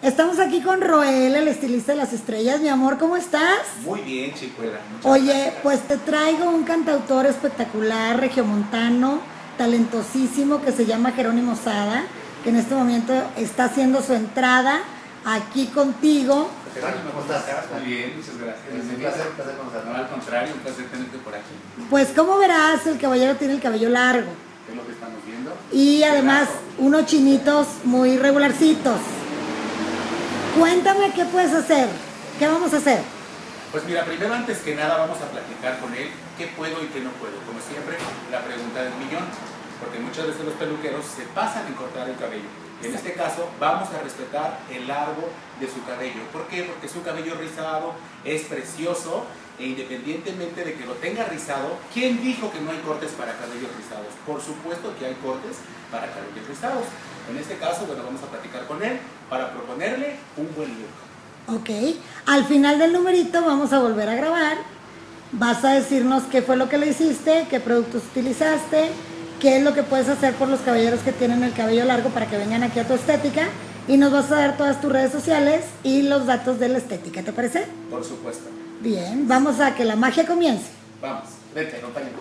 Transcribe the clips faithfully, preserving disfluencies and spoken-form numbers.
Estamos aquí con Roel, el estilista de las estrellas. Mi amor, ¿cómo estás? Muy bien, Chicuela. Oye, gracias. pues te traigo un cantautor espectacular, regiomontano, talentosísimo, que se llama Jerónimo Sada, que en este momento está haciendo su entrada aquí contigo. Jerónimo, ¿cómo estás? Muy bien, muchas gracias. Es un placer, un placer conocerlo. No, al contrario, un placer tenerte por aquí. Pues como verás, el caballero tiene el cabello largo ¿Qué es lo que estamos viendo? y además unos chinitos muy regularcitos. Cuéntame qué puedes hacer, qué vamos a hacer. Pues mira, primero antes que nada vamos a platicar con él qué puedo y qué no puedo. Como siempre, la pregunta del millón, porque muchas veces los peluqueros se pasan en cortar el cabello. En este caso vamos a respetar el largo de su cabello. ¿Por qué? Porque su cabello rizado es precioso e independientemente de que lo tenga rizado, ¿quién dijo que no hay cortes para cabellos rizados? Por supuesto que hay cortes para cabellos rizados. En este caso, bueno, vamos a platicar con él para proponerle un buen look. Ok, al final del numerito vamos a volver a grabar. Vas a decirnos qué fue lo que le hiciste, qué productos utilizaste, qué es lo que puedes hacer por los caballeros que tienen el cabello largo para que vengan aquí a tu estética, y nos vas a dar todas tus redes sociales y los datos de la estética, ¿te parece? Por supuesto. Bien, vamos a que la magia comience. Vamos, vente, acompáñame.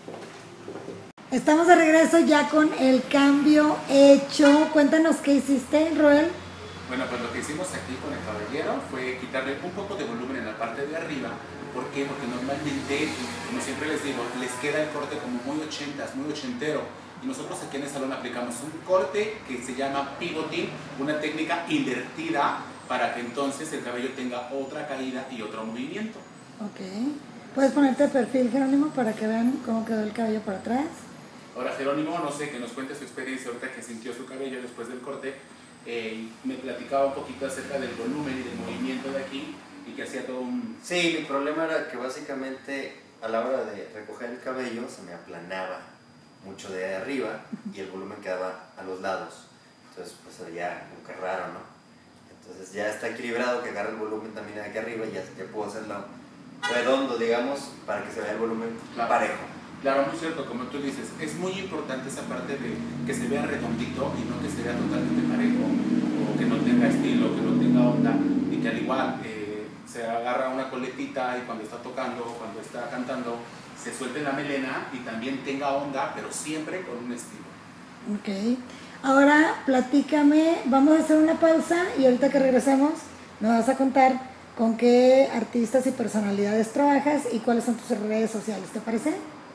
Estamos de regreso ya con el cambio hecho. Cuéntanos qué hiciste, Roel. Bueno, pues lo que hicimos aquí con el caballero fue quitarle un poco de volumen en la parte de arriba. ¿Por qué? Porque normalmente, como siempre les digo, les queda el corte como muy ochentas, muy ochentero. Y nosotros aquí en el salón aplicamos un corte que se llama pivoting, una técnica invertida para que entonces el cabello tenga otra caída y otro movimiento. Ok. ¿Puedes ponerte de perfil, Jerónimo, para que vean cómo quedó el cabello por atrás? Ahora, Jerónimo, no sé, que nos cuente su experiencia ahorita que sintió su cabello después del corte. Eh, me platicaba un poquito acerca del volumen y del movimiento de aquí y que hacía todo un... Sí, mi problema era que básicamente a la hora de recoger el cabello se me aplanaba mucho de arriba y el volumen quedaba a los lados. Entonces pues sería como que raro, ¿no? Entonces ya está equilibrado que agarre el volumen también de aquí arriba y ya, ya puedo hacerlo redondo, digamos, para que se vea el volumen Claro. parejo. Claro, muy cierto, como tú dices, es muy importante esa parte de que se vea redondito y no que se vea totalmente parejo, o que no tenga estilo, que no tenga onda, y que al igual eh, se agarra una coletita y cuando está tocando, cuando está cantando, se suelte la melena y también tenga onda, pero siempre con un estilo. Ok. Ahora platícame, vamos a hacer una pausa y ahorita que regresemos me vas a contar con qué artistas y personalidades trabajas y cuáles son tus redes sociales, ¿te parece?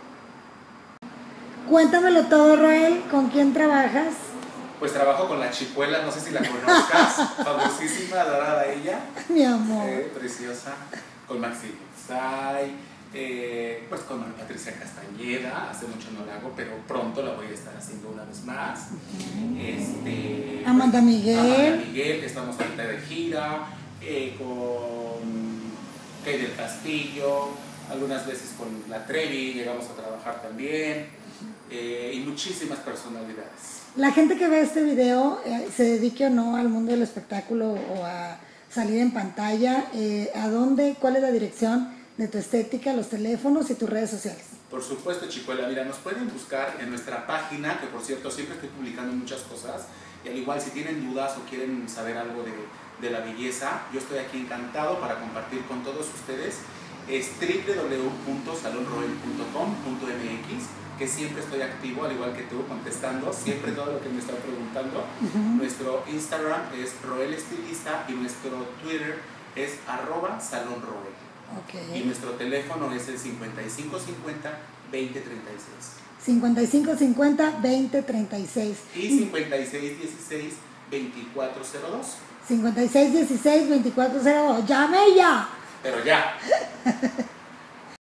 Cuéntamelo todo, Roel, ¿con quién trabajas? Pues trabajo con la Chicuela, no sé si la conozcas, famosísima, adorada ella. Mi amor. Eh, preciosa, con Maxi Sai, eh, pues con Ana Patricia Castañeda, hace mucho no la hago, pero pronto la voy a estar haciendo una vez más. Este, Amanda pues, Miguel. Amanda Miguel, que estamos ahorita de gira, eh, con Kay del Castillo, algunas veces con la Trevi, llegamos a trabajar también. Eh, y muchísimas personalidades. La gente que ve este video, eh, se dedique o no al mundo del espectáculo o a salir en pantalla, eh, ¿a dónde? ¿Cuál es la dirección de tu estética, los teléfonos y tus redes sociales? Por supuesto, Chicuela, mira, nos pueden buscar en nuestra página, que por cierto siempre estoy publicando muchas cosas, y al igual si tienen dudas o quieren saber algo de, de la belleza, yo estoy aquí encantado para compartir con todos ustedes. Es doble u doble u doble u punto salon roel punto com punto m x, que siempre estoy activo, al igual que tú, contestando siempre todo lo que me están preguntando. Uh-huh. Nuestro Instagram es Roel Estilista y nuestro Twitter es arroba Salón Roel. Okay. Y nuestro teléfono es el cincuenta y cinco cincuenta, veinte treinta y seis. cincuenta y cinco cincuenta, veinte treinta y seis. Y cincuenta y seis dieciséis, veinticuatro cero dos. cincuenta y seis dieciséis, veinticuatro cero dos. ¡Llame ya! Pero ya.